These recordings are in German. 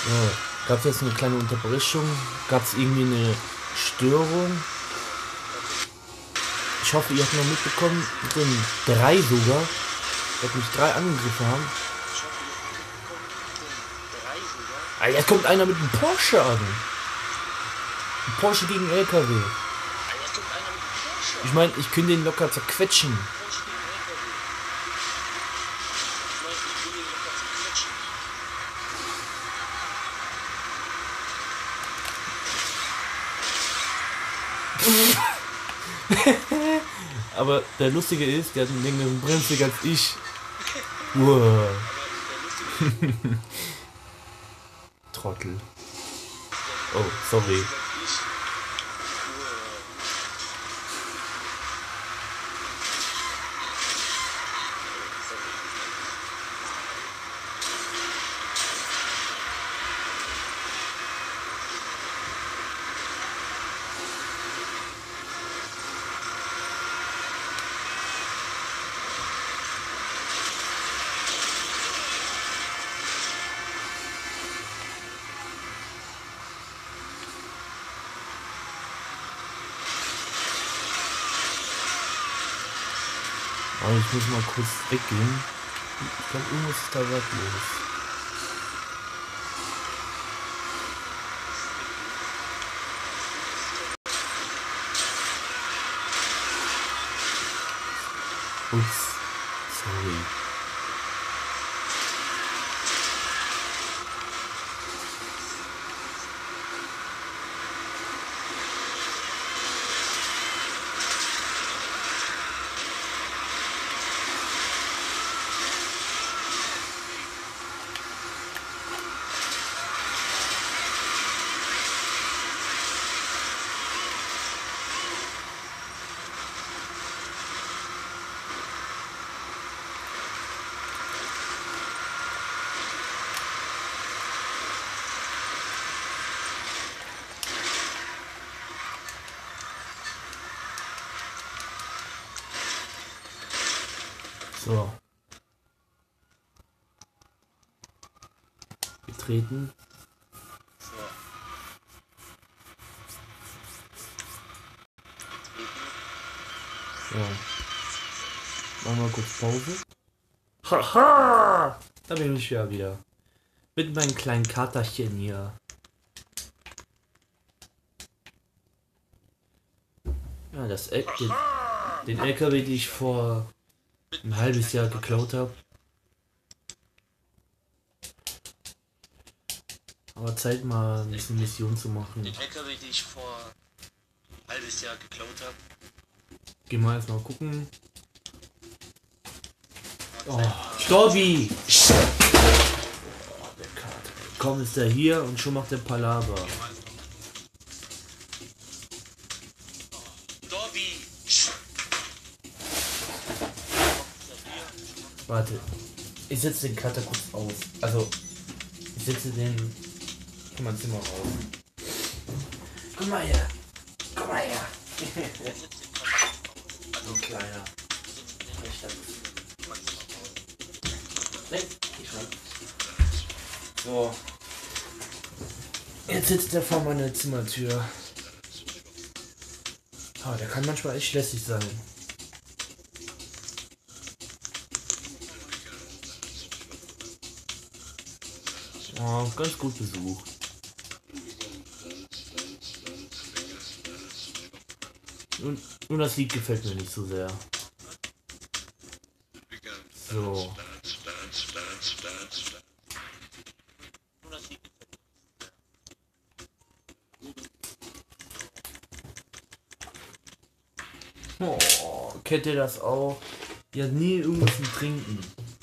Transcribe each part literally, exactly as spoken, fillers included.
Ja, gab es jetzt eine kleine Unterbrechung? Gab es irgendwie eine Störung? Ich hoffe, ihr habt noch mitbekommen, denn drei sogar, dass mich drei angegriffen haben. Ah, jetzt kommt einer mit einem Porsche an. Ein Porsche gegen L K W. Ich meine, ich könnte den locker zerquetschen. Aber der Lustige ist, der hat einen längeren Bremsweg als ich. Wow. Trottel. Oh, sorry. Aber ich muss mal kurz weggehen. Ich glaube, irgendwas ist da was los. Ups, sorry. So. Getreten. So. Machen wir kurz Pause. Haha! Da bin ich ja wieder. Mit meinem kleinen Katerchen hier. Ja, das Eck, den, den L K W, den ich vor ein halbes Jahr geklaut habe. Aber Zeit mal ein bisschen Mission zu machen. Den L K W, den ich vor ein halbes Jahr geklaut habe. Geh mal erstmal gucken. Oh, Stobby! Oh, der Kater. Kaum ist er hier und schon macht der Palaver. Dobby! Warte. Ich setze den Cutter kurz aus. Also, ich setze den in mein Zimmer raus. Komm mal her. Komm mal her. So kleiner. So. Jetzt sitzt er vor meiner Zimmertür. Ah, der kann manchmal echt lässig sein. Oh, ganz gut besucht. Und, und das Lied gefällt mir nicht so sehr. So. Oh, kennt ihr das auch? Die hat nie irgendwas zum Trinken.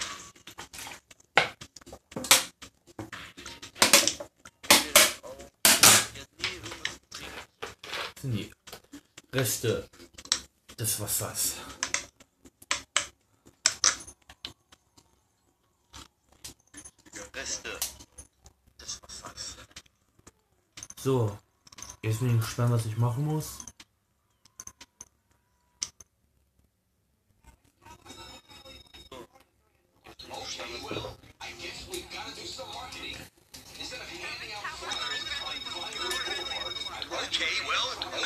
Das sind die Reste des Wassers. Reste des Wassers. So, jetzt bin ich gespannt, was ich machen muss.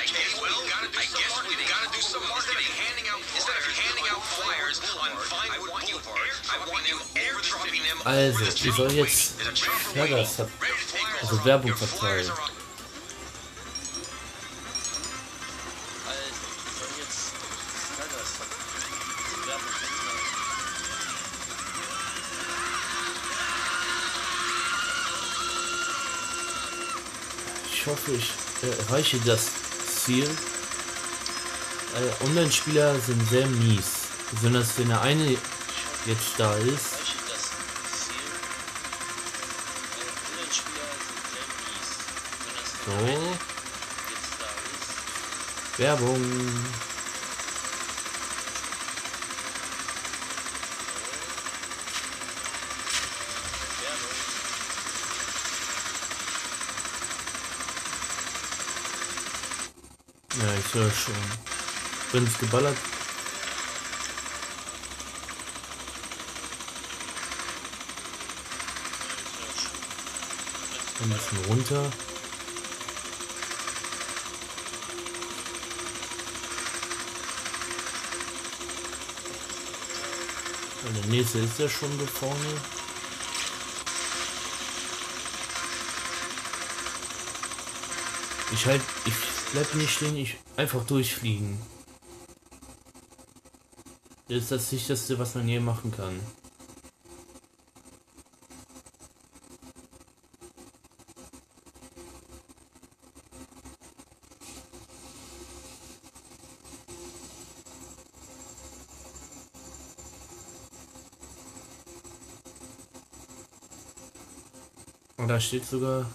I guess well, I guess we gotta do some marketing. Handing out instead of handing out flyers on Vinewood Boulevard, I want you airdropping them. Also, ich soll jetzt Flyers, also Werbung verteilen. Ich hoffe, ich erreiche das Ziel. Äh, Online-Spieler sind sehr mies. Besonders wenn der eine jetzt da ist. So. Werbung. Ja, ich höre schon. Bin es geballert. Ein bisschen runter. Und der nächste ist ja schon da vorne. Ich halt, ich bleib nicht stehen, ich einfach durchfliegen. Das ist das Sicherste, was man hier machen kann. Und da steht sogar,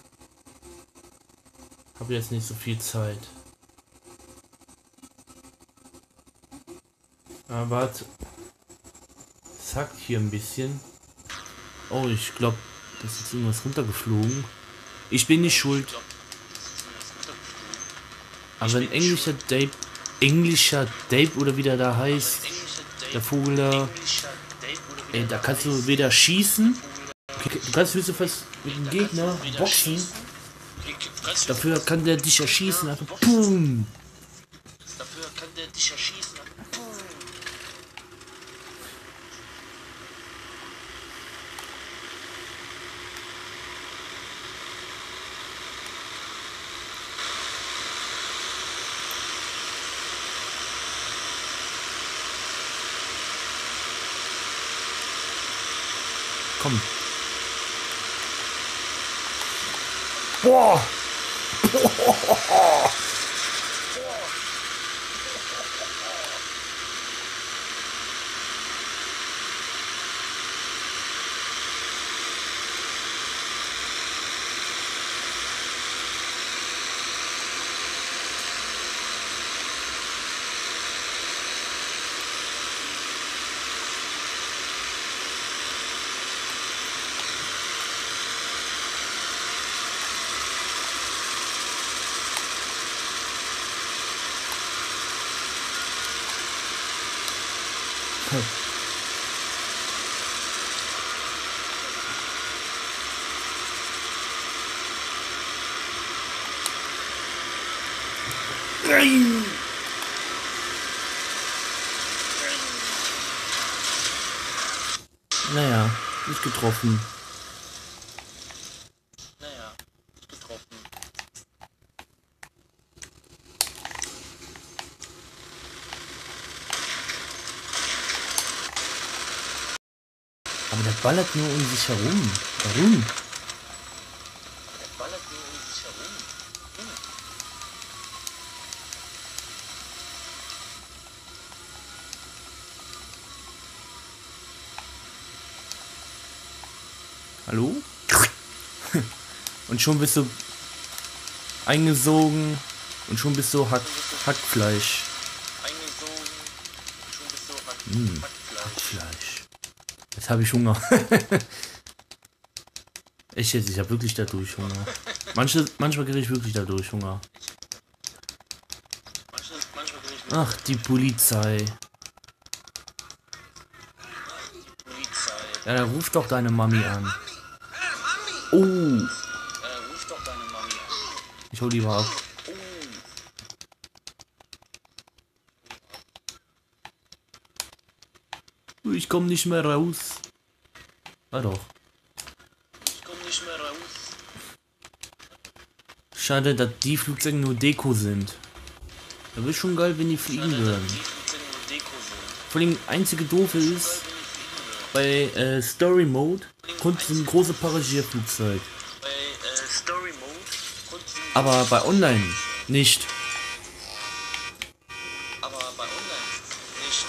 habe jetzt nicht so viel Zeit. Aber warte. Zackt hier ein bisschen. Oh, ich glaube, das ist irgendwas runtergeflogen. Ich bin nicht schuld. Aber ein englischer Dave, englischer Dave oder wie der da heißt, der Vogel da, ey, da kannst du weder schießen, du kannst höchstens fast mit dem Gegner boxen. Dafür kann der dich erschießen. Also, boom. Dafür kann der dich erschießen. Komm. Boah. Boah. Naja, nicht getroffen. Naja, nicht getroffen. Aber der ballert nur um sich herum. Warum? Der ballert nur um sich herum. Hm. Hallo? Und schon bist du eingesogen und schon bist du Hack, Hackfleisch. Eingesogen und schon bist du Hack, mm, Hackfleisch. Jetzt habe ich Hunger. Echt jetzt, ich habe wirklich dadurch Hunger. Manche, manchmal kriege ich wirklich dadurch Hunger. Ach, die Polizei. Ja, dann ruf doch deine Mami an. Oh. Ich hol die mal ab. komm nicht mehr raus. War doch. Ich komm nicht mehr raus. Schade, dass die Flugzeuge nur Deko sind. Da wäre schon geil, wenn die fliegen würden. Die Flugzeuge nur Deko sind. Vor allem einzige Doofe ist, bei äh, Story Mode kommt so ein großes Passagierflugzeug. Bei äh, Story Mode konnten sie Aber bei Online nicht. aber bei Online nicht.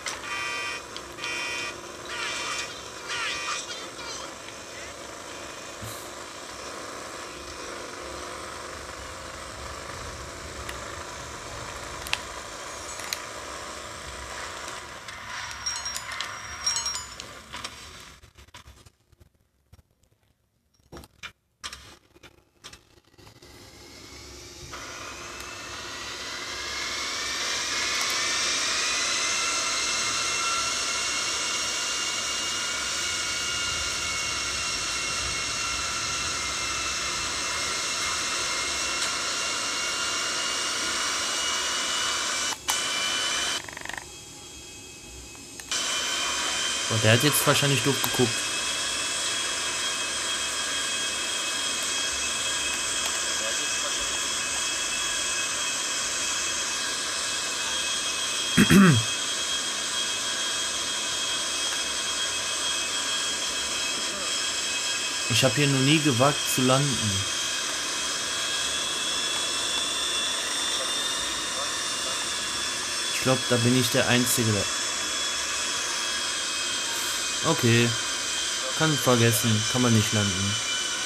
Und der hat jetzt wahrscheinlich doof geguckt. Ich habe hier noch nie gewagt zu landen. Ich glaube, da bin ich der Einzige. Okay. Kann vergessen. Kann man nicht landen.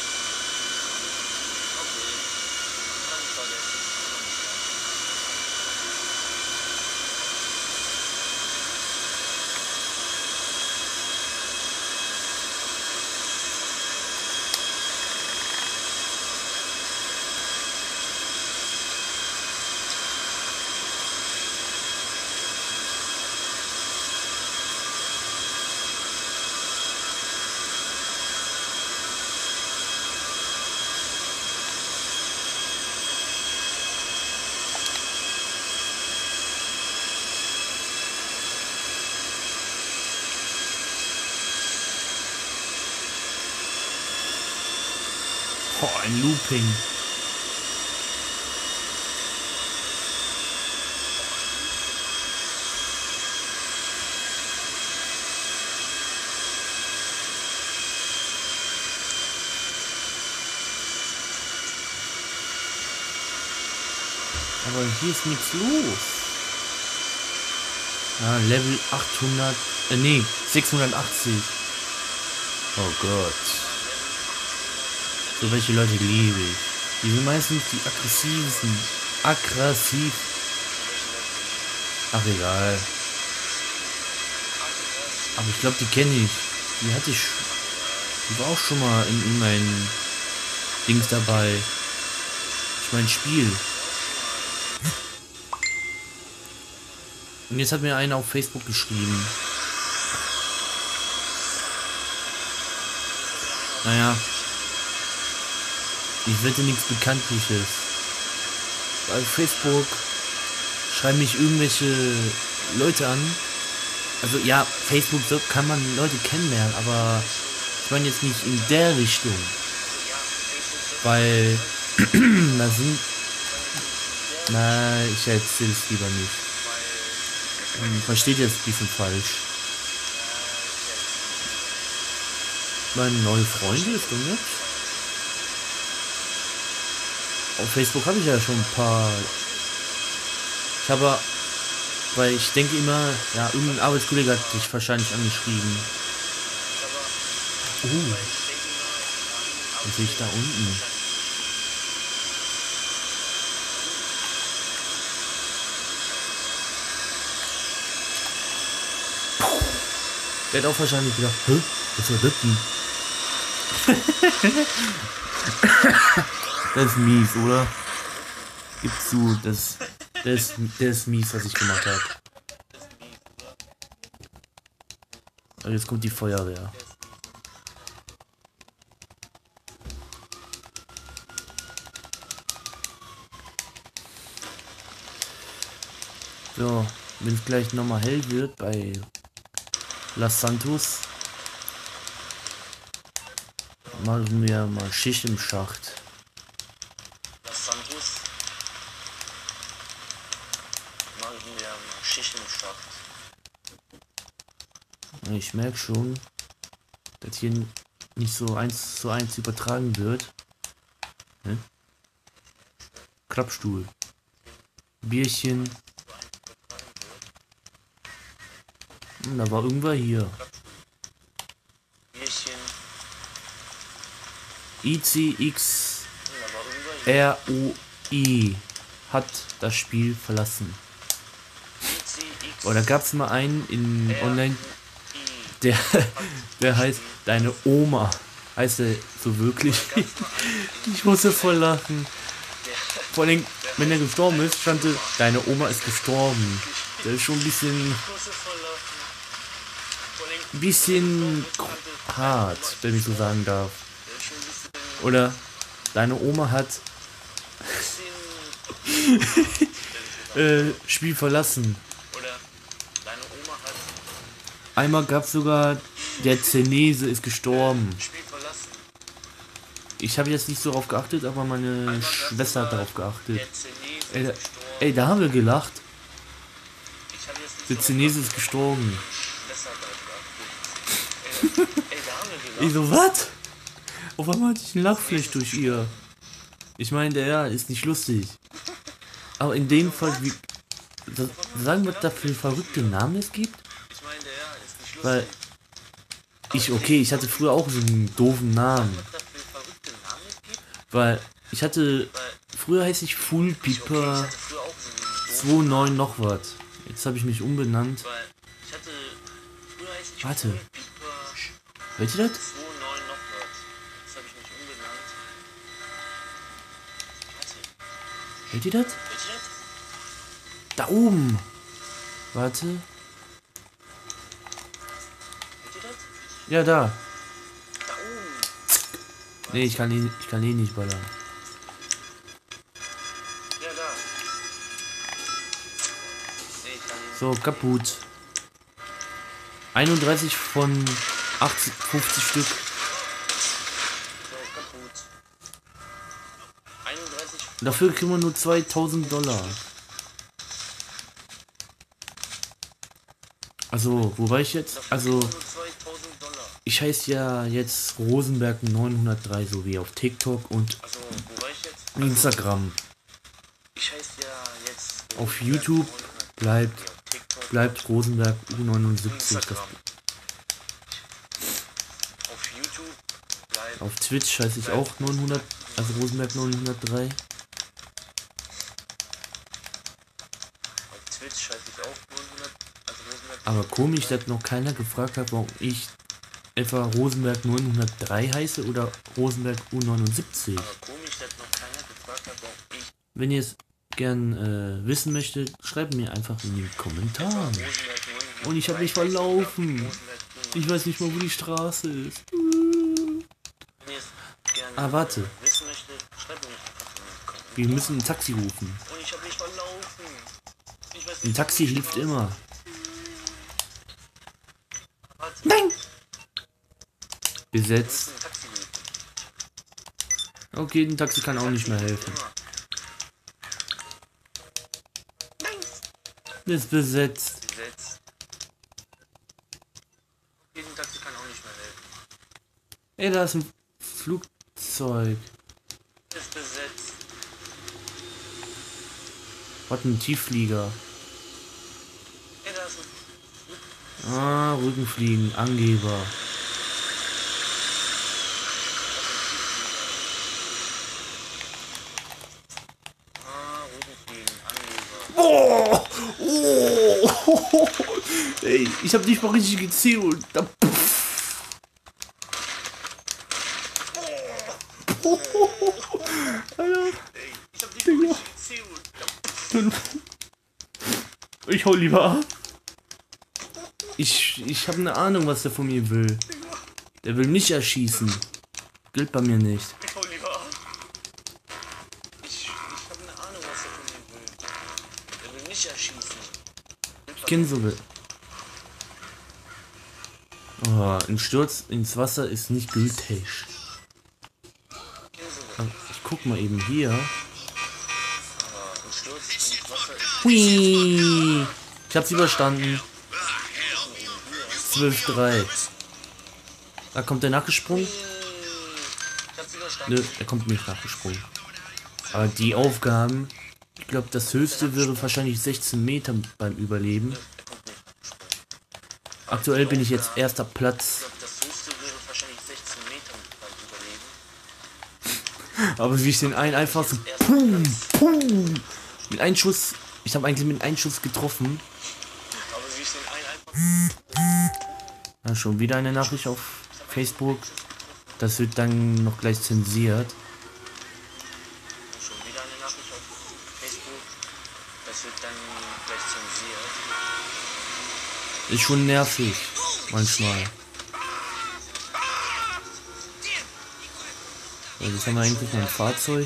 Boah, ein Looping. Aber hier ist nichts los. Ah, Level achthundert, äh, nee, sechshundertachtzig. Oh Gott. So welche Leute liebe ich. Die sind meistens die aggressivsten. Aggressiv. Ach, egal. Aber ich glaube, die kenne ich. Die hatte ich. Die war auch schon mal in, in meinen Dings dabei. Ich mein Spiel. Und jetzt hat mir einer auf Facebook geschrieben. Naja. Ich wette nichts Bekanntliches. Bei Facebook schreiben mich irgendwelche Leute an. Also ja, Facebook so kann man Leute kennenlernen, aber ich meine jetzt nicht in der Richtung. Weil da sind. Na, ich erzähle es lieber nicht. Ähm, versteht jetzt ein bisschen falsch. Meine neue Freunde ist doch nett. Auf Facebook habe ich ja schon ein paar. Ich habe, weil ich denke immer, ja, irgendein Arbeitskollege hat dich wahrscheinlich angeschrieben. Uh, was sehe ich da unten? Der hat auch wahrscheinlich gedacht, hä? Was war das denn? Das ist mies, oder? Gib zu, das, das, ist, das ist mies, was ich gemacht habe. Aber jetzt kommt die Feuerwehr. So, wenn es gleich nochmal hell wird bei Los Santos. Machen wir mal Schicht im Schacht. Los Santos. Machen wir mal Schicht im Schacht. Ich merke schon, dass hier nicht so eins zu eins übertragen wird. Ne? Klappstuhl. Bierchen. Hm, da war irgendwer hier. Bierchen. I C X Da war irgendwer hier. R O I hat das Spiel verlassen. I C X. Oder gab es mal einen in Online, der, der heißt Deine Oma. Heißt er so wirklich? Ich musste voll lachen. Vor allem, wenn er gestorben ist, stand da, Deine Oma ist gestorben. Das ist schon ein bisschen, ein bisschen hart, wenn ich so sagen darf. Oder Deine Oma hat äh, Spiel verlassen. Oder deine Oma hat Einmal gab es sogar, der Zenese ist gestorben. Spiel verlassen. Ich habe jetzt nicht so darauf geachtet, aber meine Schwester hat darauf geachtet. Der Zenese Ey da, ist gestorben. ey, da haben wir gelacht. Ich habe jetzt nicht Der so Zenese ist gestorben. Schwester darauf geachtet. Ey, ey, da haben wir gelacht. Ich so, was? Auf einmal hatte ich ein Lachfleisch durch ihr. Ich meine, der ja, ist nicht lustig. Aber in dem Fall, wie, das, sagen wir, da für verrückte Namen es gibt? Ich meine, der ja ist nicht lustig. Weil, ich, okay, ich hatte früher auch so einen doofen Namen. Was da für verrückte Namen es gibt? Weil, ich hatte, früher heißt ich Full Okay, ich Piper hatte früher auch so einen zwei neun noch was. Jetzt habe ich mich umbenannt. Weil ich hatte früher heißt ich Warte. Full Piper Hört ihr das? zwei neun noch was. Jetzt habe ich mich umbenannt. Warte, Hört ihr das? hört ihr das? Da oben. Warte. Hört ihr das? Ja, da. Da oben. Nee, ich kann ihn, ich kann ihn nicht ballern. Ja, da. Nee, ich kann ihn. So, kaputt. einunddreißig von achtzig, fünfzig Stück. So, kaputt. einunddreißig. Dafür kriegen wir nur zweitausend Dollar. Also, wo war ich jetzt? Also, Nur zweitausend Dollar. ich heiße ja jetzt Rosenberg neunhundertdrei, so wie auf TikTok und Also, wo war ich jetzt? Instagram. Ich heiße ja jetzt. Auf YouTube bleibt, Auf TikTok. bleibt Rosenberg U neunundsiebzig. Das, Instagram. Auf YouTube bleibt. auf Twitch heiße ich auch neunhundert, also Rosenberg neunhundertdrei. Auf Twitch heiße ich auch neunhundert. Also neunhundert. Aber komisch, dass noch keiner gefragt hat, warum ich etwa Rosenberg neunhundertdrei heiße oder Rosenberg U neunundsiebzig. Aber komisch, dass noch keiner gefragt hat, warum ich Wenn ihr es gern äh, wissen möchtet, schreibt mir einfach in die Kommentare. Rosenberg neunhundert. Und ich habe mich verlaufen. Rosenberg Ich weiß nicht mal, wo die Straße ist. Wenn ihr es gerne Ah, warte. wissen möchtet, schreibt mir einfach in die Kommentare. Wir müssen ein Taxi rufen. Und ich habe mich verlaufen. Ich weiß Ein nicht, Taxi wo die hilft Straße immer. ist. Warte, Nein! wir Besetzt. müssen ein Taxi rufen. Okay, ein Taxi kann auch nicht mehr helfen. Immer. Ist besetzt. Besetzt. Diesen Taxi kann auch nicht mehr helfen. Ey, da ist ein Flugzeug. Ist besetzt. Was ein Tiefflieger. Ey, da ist ein Ah, Rückenfliegen, Angeber. Ah, Rückenfliegen, Anleger. Oh! Oh! Ey, ich hab nicht mal richtig gezählt. Da, Alter, Ey, ich hab dich nicht gezählt. ich hau lieber ab. Ich, ich habe eine Ahnung, was der von mir will. Der will mich erschießen. Gilt bei mir nicht. Ich hau lieber ab. Ich, ich hab eine Ahnung, was er von mir will. Er will mich erschießen. Ich kenn so will. Oh, ein Sturz ins Wasser ist nicht gültig. Ich guck mal eben hier. Hui! Ich hab's überstanden. zwölf drei. Da kommt der nachgesprungen. Nö, er kommt nicht nachgesprungen. Aber die Aufgaben, ich glaube, das höchste wäre wahrscheinlich sechzehn Meter beim Überleben. Aktuell bin ich jetzt erster Platz. Aber wie ich den einen einfach so pum, pum, mit einem Schuss, ich habe eigentlich mit einem Schuss getroffen. Ja, schon wieder eine Nachricht auf Facebook. Das wird dann noch gleich zensiert. Ist schon nervig, manchmal. Ja, jetzt haben wir eigentlich noch ein Fahrzeug.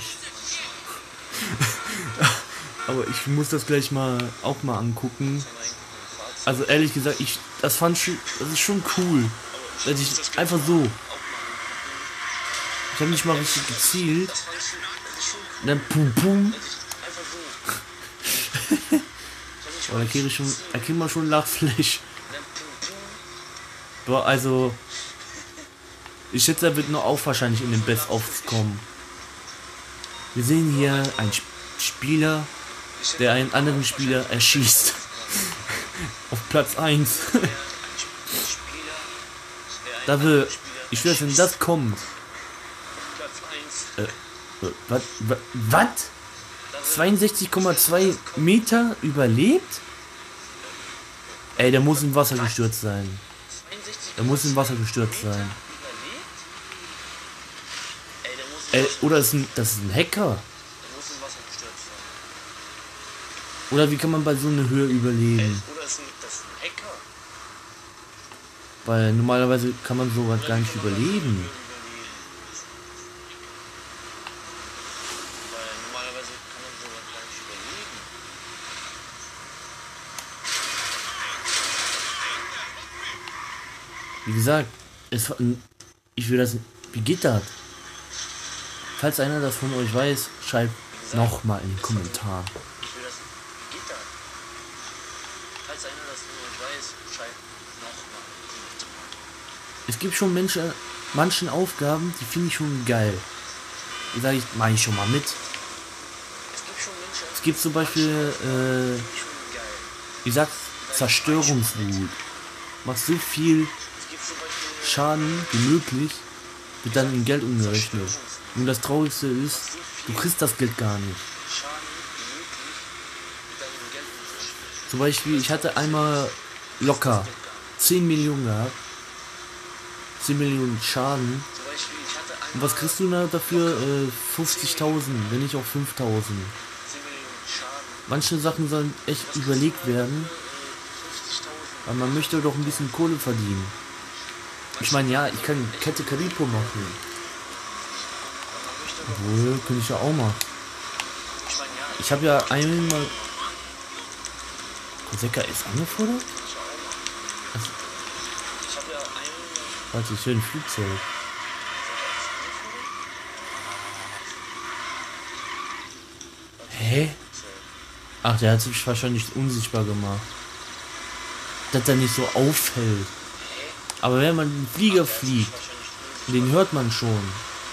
Aber ich muss das gleich mal auch mal angucken. Also ehrlich gesagt, ich das fand schon, das ist schon cool. Dass ich einfach so. Ich habe nicht mal richtig gezielt. Und dann pum pum. Oh, da kriege ich schon, da kriegt man schon Lachfleisch. Boah, also ich schätze, er wird nur auch wahrscheinlich in den Best-ofs kommen. Wir sehen hier einen Spieler, der einen anderen Spieler erschießt. Auf Platz eins. Da will, ich weiß, wenn das kommt. Äh, was? Was? zweiundsechzig Komma zwei Meter überlebt? Ey, der muss im Wasser gestürzt sein. Der muss im Wasser gestürzt sein. Ey, oder ist ein, das ist ein Hacker? Oder wie kann man bei so einer Höhe überleben? Weil normalerweise kann man sowas gar nicht überleben. Wie gesagt, es, ich will das. Wie geht das? Falls einer das von euch weiß, schreibt nochmal in den Kommentaren. Es gibt schon Menschen, manchen Aufgaben, die finde ich schon geil. Die sage ich, mache ich schon mal mit. Es gibt zum Beispiel, äh, ich sag, Zerstörungswut. Machst so viel Schaden wie möglich, wird dann in Geld umgerechnet. Und das Traurigste ist, du kriegst das Geld gar nicht. Zum Beispiel, ich hatte einmal locker zehn Millionen gehabt. zehn Millionen Schaden. Und was kriegst du da dafür? Äh, fünfzigtausend, wenn nicht auch fünftausend. Manche Sachen sollen echt überlegt werden. Weil man möchte doch ein bisschen Kohle verdienen. Ich meine, ja, ich kann Kette Kalipo machen. Obwohl, könnte ich ja auch machen. Ich habe ja einmal... Koseka ist angefordert? Also, warte, ich höre ein Flugzeug. Hä? Ach, der hat sich wahrscheinlich unsichtbar gemacht. Dass er nicht so auffällt. Aber wenn man einen Flieger fliegt, den hört man schon.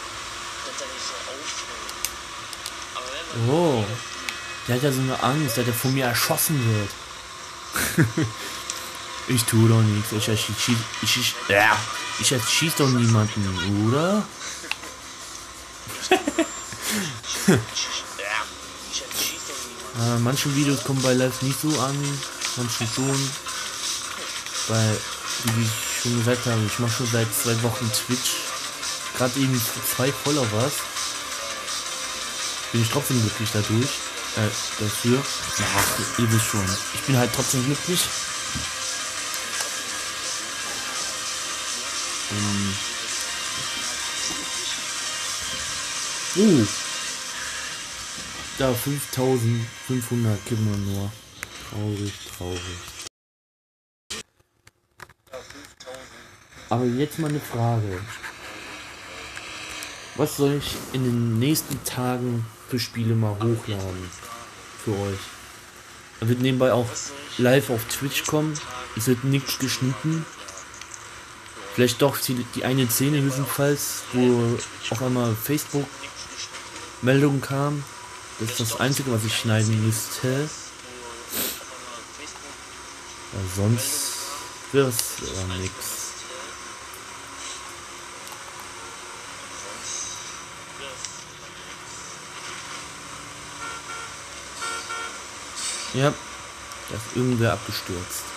Oh, der hat ja so eine Angst, dass er von mir erschossen wird. Ich tue doch nichts. Ich erschieße ich, ich, ja, ich erschieß doch niemanden, oder? äh, manche Videos kommen bei Live nicht so an, manche schon. Weil, wie ich schon gesagt habe, ich mache schon seit zwei Wochen Twitch. Gerade eben zwei Followers. Bin ich trotzdem glücklich dadurch. Äh, dafür. Ach, ihr wisst schon. Ich bin halt trotzdem glücklich. Um. Uh. Da fünftausendfünfhundert kippen wir nur. Traurig, traurig. Aber jetzt mal eine Frage. Was soll ich in den nächsten Tagen für Spiele mal hochladen? Für euch. Er wird nebenbei auch live auf Twitch kommen. Es wird nichts geschnitten. Vielleicht doch die, die eine Szene höchstenfalls, wo auf einmal Facebook Meldung kam. Das ist das Einzige, was ich schneiden müsste. Ja, sonst wäre es ja nix. Ja, da ist irgendwer abgestürzt.